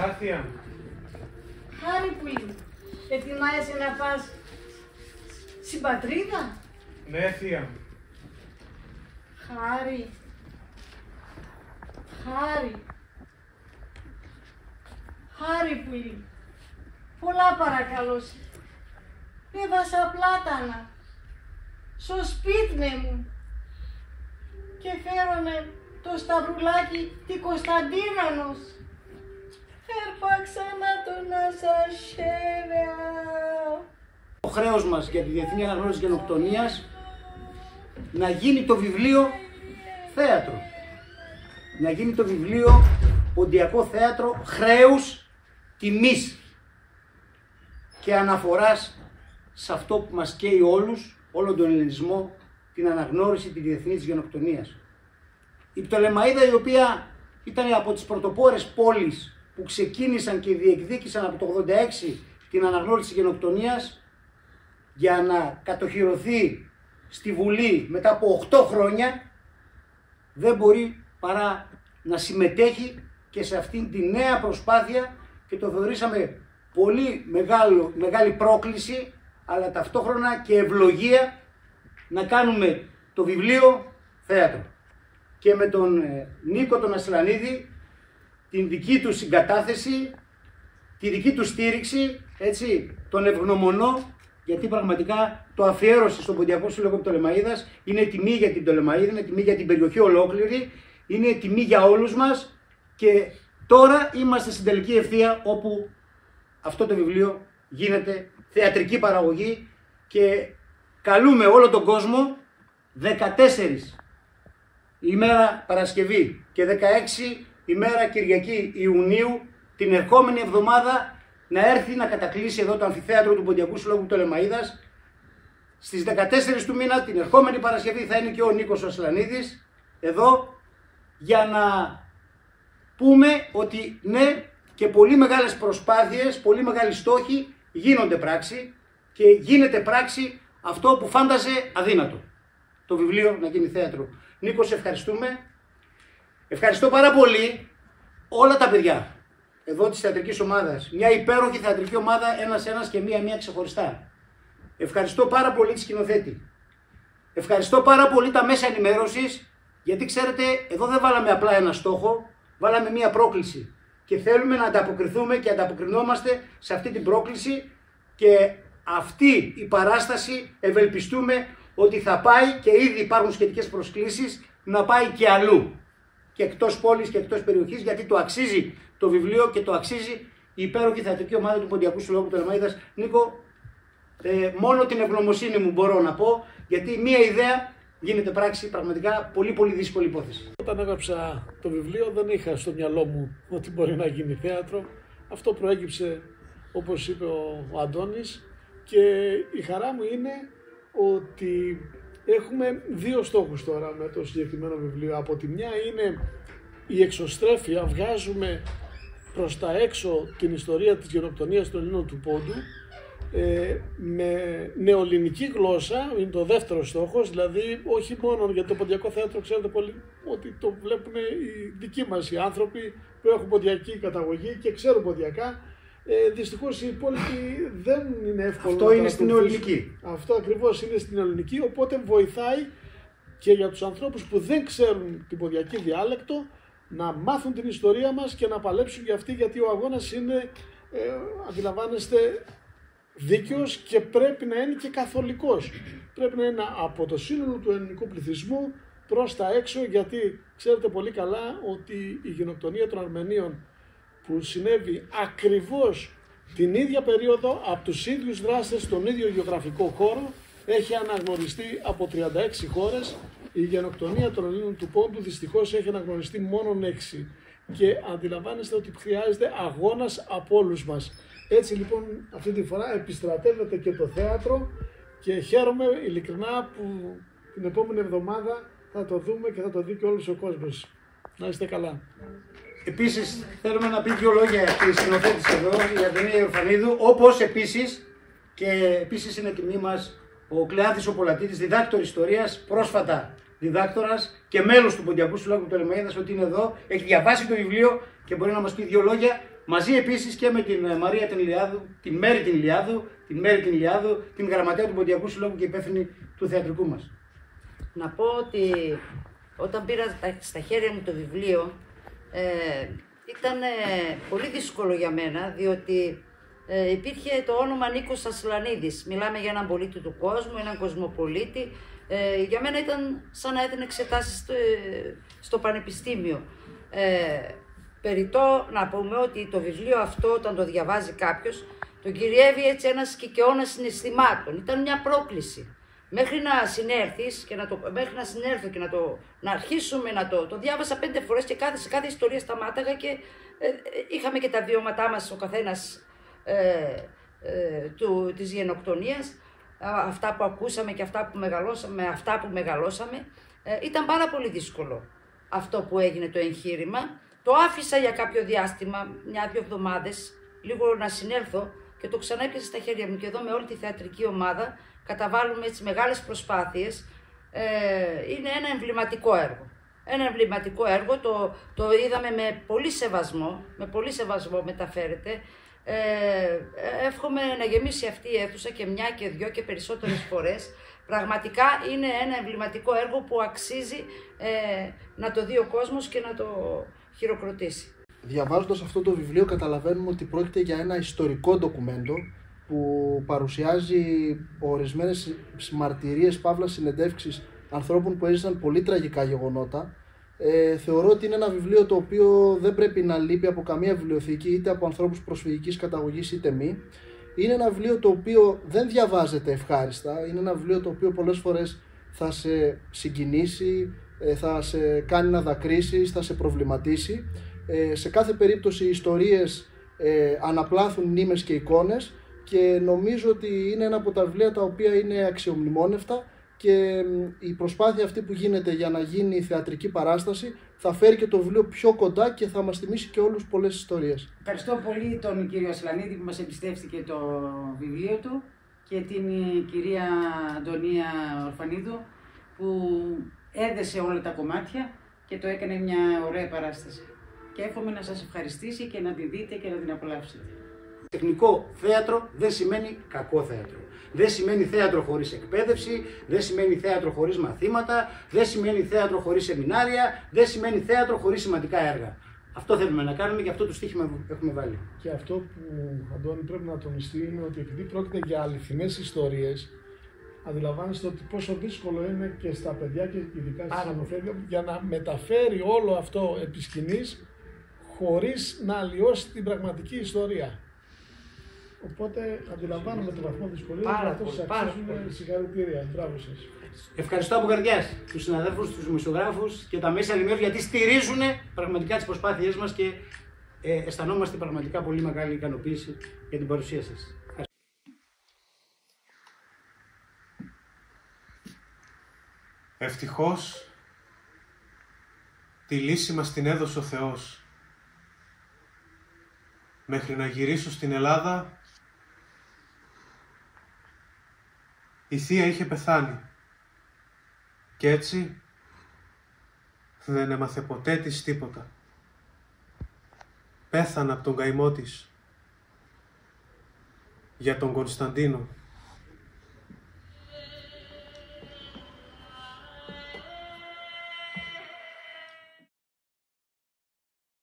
Άθια. Χάρη που είναι. Ετοιμάζεσαι να πας στην πατρίδα. Ναι, θεία. Χάρη. Χάρη. Χάρη που είναι. Πολλά παρακαλώ. Έβασα πλάτανα. Στο σπίτι μου. Και φέρομαι το σταυρουλάκι τη Κωνσταντίνανος. Έρπαξα να τον ασασέβαια. Το χρέος μας για τη διεθνή αναγνώριση γενοκτονίας να γίνει το βιβλίο θέατρο. Να γίνει το βιβλίο ποντιακό θέατρο χρέους τιμής και αναφοράς σε αυτό που μας καίει όλους, όλο τον ελληνισμό, την αναγνώριση τη διεθνή της γενοκτονίας. Η Πτολεμαΐδα, η οποία ήταν από τις πρωτοπόρες πόλεις που ξεκίνησαν και διεκδίκησαν από το 86 την αναγνώριση της γενοκτονίας για να κατοχυρωθεί στη Βουλή μετά από 8 χρόνια, δεν μπορεί παρά να συμμετέχει και σε αυτήν τη νέα προσπάθεια και το θεωρήσαμε πολύ μεγάλη πρόκληση, αλλά ταυτόχρονα και ευλογία να κάνουμε το βιβλίο θέατρο. Και με τον Νίκο τον Ασλανίδη, την δική του συγκατάθεση, τη δική του στήριξη, έτσι, τον ευγνωμονώ, γιατί πραγματικά το αφιέρωσε στον Ποντιακό Σύλλογο Πτολεμαΐδας, είναι τιμή για την Πτολεμαΐδα, είναι τιμή για την περιοχή ολόκληρη, είναι τιμή για όλους μας και τώρα είμαστε στην τελική ευθεία όπου αυτό το βιβλίο γίνεται θεατρική παραγωγή και καλούμε όλο τον κόσμο 14 ημέρα Παρασκευή και 16 ημέρα Κυριακή Ιουνίου την ερχόμενη εβδομάδα να έρθει να κατακλείσει εδώ το αμφιθέατρο του Ποντιακού Συλλόγου Πτολεμαΐδας. Στις 14 του μήνα, την ερχόμενη Παρασκευή, θα είναι και ο Νίκος ο Ασλανίδης εδώ για να πούμε ότι ναι, και πολύ μεγάλες προσπάθειες, πολύ μεγάλοι στόχοι γίνονται πράξη και γίνεται πράξη αυτό που φάνταζε αδύνατο. Το βιβλίο να γίνει θέατρο. Νίκο, σε ευχαριστούμε. Ευχαριστώ πάρα πολύ όλα τα παιδιά εδώ της θεατρικής ομάδας. Μια υπέροχη θεατρική ομάδα, ένας και μία ξεχωριστά. Ευχαριστώ πάρα πολύ τη σκηνοθέτη. Ευχαριστώ πάρα πολύ τα μέσα ενημέρωσης, γιατί ξέρετε, εδώ δεν βάλαμε απλά ένα στόχο, βάλαμε μια πρόκληση. Και θέλουμε να ανταποκριθούμε και ανταποκρινόμαστε σε αυτή την πρόκληση και αυτή η παράσταση ευελπιστούμε ότι θα πάει και ήδη υπάρχουν σχετικές προσκλήσεις να πάει και αλλού. Και εκτός πόλης και εκτός περιοχής, γιατί το αξίζει το βιβλίο και το αξίζει η υπέροχη θεατρική ομάδα του Ποντιακού Συλλόγου Πτολεμαΐδας. Νίκο, μόνο την ευγνωμοσύνη μου μπορώ να πω, γιατί μία ιδέα γίνεται πράξη, πραγματικά πολύ δύσκολη υπόθεση. Όταν έγραψα το βιβλίο δεν είχα στο μυαλό μου ότι μπορεί να γίνει θέατρο. Αυτό προέκυψε, όπως είπε ο Αντώνης, και η χαρά μου είναι ότι έχουμε δύο στόχους τώρα με το συγκεκριμένο βιβλίο. Από τη μια είναι η εξωστρέφεια, βγάζουμε προς τα έξω την ιστορία της γενοκτονίας των Ελλήνων του Πόντου με νεοελληνική γλώσσα, είναι το δεύτερο στόχος, δηλαδή όχι μόνο για το ποντιακό θέατρο, ξέρετε πολύ ότι το βλέπουν οι δικοί μας οι άνθρωποι που έχουν ποντιακή καταγωγή και ξέρουν ποντιακά. Δυστυχώς οι υπόλοιποι δεν είναι εύκολο. Αυτό είναι στην νεοελληνική. Αυτό ακριβώς είναι στην ελληνική, οπότε βοηθάει και για τους ανθρώπους που δεν ξέρουν την ποντιακή διάλεκτο να μάθουν την ιστορία μας και να παλέψουν για αυτή, γιατί ο αγώνας είναι, αντιλαμβάνεστε, δίκαιος και πρέπει να είναι και καθολικός. Πρέπει να είναι από το σύνολο του ελληνικού πληθυσμού προς τα έξω, γιατί ξέρετε πολύ καλά ότι η γενοκτονία των Αρμενίων που συνέβη ακριβώς την ίδια περίοδο από τους ίδιους δράστες στον ίδιο γεωγραφικό χώρο έχει αναγνωριστεί από 36 χώρες. Η γενοκτονία των Ελλήνων του Πόντου δυστυχώς έχει αναγνωριστεί μόνο 6 και αντιλαμβάνεστε ότι χρειάζεται αγώνας από όλους μας. Έτσι λοιπόν αυτή τη φορά επιστρατεύεται και το θέατρο και χαίρομαι ειλικρινά που την επόμενη εβδομάδα θα το δούμε και θα το δει και όλος ο κόσμος. Να είστε καλά. Επίσης θέλουμε να πει δύο λόγια η σκηνοθέτης εδώ, η Αντωνία Ιορφανίδου, όπως επίσης είναι τιμή μας ο Κλεάνθης ο Πολατήτης, διδάκτορ ιστορίας, πρόσφατα διδάκτορας και μέλος του Ποντιακού Συλλόγου Πτολεμαΐδας, ότι είναι εδώ, έχει διαβάσει το βιβλίο και μπορεί να μας πει δύο λόγια μαζί επίσης και με την Μαρία την Ηλιάδου, την Μέρη την Ηλιάδου, την γραμματέα του Ποντιακού Συλλόγου και υπεύθυνη του θεατρικού μας. Να πω ότι όταν πήρα στα χέρια μου το βιβλίο, ήταν πολύ δύσκολο για μένα, διότι υπήρχε το όνομα Νίκος Ασλανίδης. Μιλάμε για έναν πολίτη του κόσμου, έναν κοσμοπολίτη. Για μένα ήταν σαν να έδινε εξετάσεις στο πανεπιστήμιο. Περιττό να πούμε ότι το βιβλίο αυτό, όταν το διαβάζει κάποιος, τον κυριεύει έτσι ένας κικαιώνας συναισθημάτων. Ήταν μια πρόκληση. Μέχρι να συνέρθεις και μέχρι να συνέρθω και να αρχίσουμε να το διάβασα 5 φορές και σε κάθε ιστορία σταμάταγα και είχαμε και τα βιώματά μας ο καθένας της γενοκτονίας, αυτά που ακούσαμε και αυτά που μεγαλώσαμε. Ήταν πάρα πολύ δύσκολο αυτό που έγινε το εγχείρημα. Το άφησα για κάποιο διάστημα, 1-2 εβδομάδες, λίγο να συνέλθω και το ξανά έπιασα στα χέρια μου και εδώ με όλη τη θεατρική ομάδα καταβάλουμε έτσι μεγάλες προσπάθειες. Είναι ένα εμβληματικό έργο. Ένα εμβληματικό έργο, το είδαμε με πολύ σεβασμό μεταφέρεται. Εύχομαι να γεμίσει αυτή η αίθουσα και 1 και 2 και περισσότερες φορές. Πραγματικά είναι ένα εμβληματικό έργο που αξίζει να το δει ο κόσμος και να το χειροκροτήσει. Διαβάζοντας αυτό το βιβλίο καταλαβαίνουμε ότι πρόκειται για ένα ιστορικό ντοκουμέντο που παρουσιάζει ορισμένες μαρτυρίες, παύλα συνεντεύξεις ανθρώπων που έζησαν πολύ τραγικά γεγονότα. Θεωρώ ότι είναι ένα βιβλίο το οποίο δεν πρέπει να λείπει από καμία βιβλιοθήκη, είτε από ανθρώπους προσφυγικής καταγωγής είτε μη. Είναι ένα βιβλίο το οποίο δεν διαβάζεται ευχάριστα, είναι ένα βιβλίο το οποίο πολλές φορές θα σε συγκινήσει, θα σε κάνει να δακρύσεις, θα σε προβληματίσει. Σε κάθε περίπτωση οι ιστορίες αναπλάθουν μνήμες και εικόνες και νομίζω ότι είναι ένα από τα βιβλία τα οποία είναι αξιομνημόνευτα και η προσπάθεια αυτή που γίνεται για να γίνει η θεατρική παράσταση θα φέρει και το βιβλίο πιο κοντά και θα μας θυμίσει και όλους πολλές ιστορίες. Ευχαριστώ πολύ τον κύριο Ασλανίδη που μας εμπιστεύτηκε το βιβλίο του και την κυρία Αντωνία Ορφανίδου που έδεσε όλα τα κομμάτια και το έκανε μια ωραία παράσταση. Και εύχομαι να σας ευχαριστήσει και να τη δείτε και να την απολαύσετε. Τεχνικό θέατρο δεν σημαίνει κακό θέατρο. Δεν σημαίνει θέατρο χωρίς εκπαίδευση, δεν σημαίνει θέατρο χωρίς μαθήματα, δεν σημαίνει θέατρο χωρίς σεμινάρια, δεν σημαίνει θέατρο χωρίς σημαντικά έργα. Αυτό θέλουμε να κάνουμε και αυτό το στοίχημα έχουμε βάλει. Και αυτό που, Αντώνη, πρέπει να τονιστεί είναι ότι επειδή πρόκειται για αληθινές ιστορίες, αντιλαμβάνεστε ότι πόσο δύσκολο είναι και στα παιδιά και ειδικά στα νομοθέτια για να μεταφέρει όλο αυτό επί σκηνής χωρίς να αλλοιώσει την πραγματική ιστορία. Οπότε αντιλαμβάνομαι τον βαθμό δυσκολίας και αυτό σας αξίζουν συγχαρητήρια. Μπράβο σας. Ευχαριστώ από καρδιάς τους συναδέλφους, τους δημοσιογράφους και τα μέσα ενημέρωσης γιατί στηρίζουν πραγματικά τις προσπάθειές μας και αισθανόμαστε πραγματικά πολύ μεγάλη ικανοποίηση για την παρουσία σας. Ευτυχώς τη λύση μας την έδωσε ο Θεός. Μέχρι να γυρίσω στην Ελλάδα, η θεία είχε πεθάνει και έτσι δεν έμαθε ποτέ της τίποτα. Πέθανα από τον καημό της για τον Κωνσταντίνο.